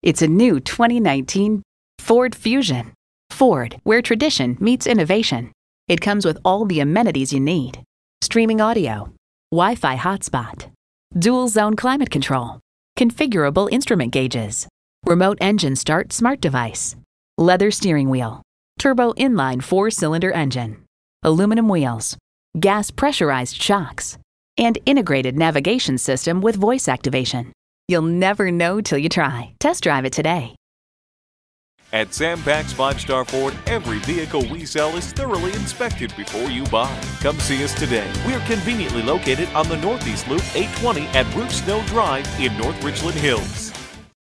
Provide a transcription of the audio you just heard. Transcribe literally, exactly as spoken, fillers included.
It's a new twenty nineteen Ford Fusion. Ford, where tradition meets innovation. It comes with all the amenities you need. Streaming audio, Wi-Fi hotspot, dual zone climate control, configurable instrument gauges, remote engine start smart device, leather steering wheel, turbo inline four-cylinder engine, aluminum wheels, gas pressurized shocks, and integrated navigation system with voice activation. You'll never know till you try. Test drive it today. At Sam Pack's Five Star Ford, every vehicle we sell is thoroughly inspected before you buy. Come see us today. We're conveniently located on the Northeast Loop eight twenty at Roof Snow Drive in North Richland Hills.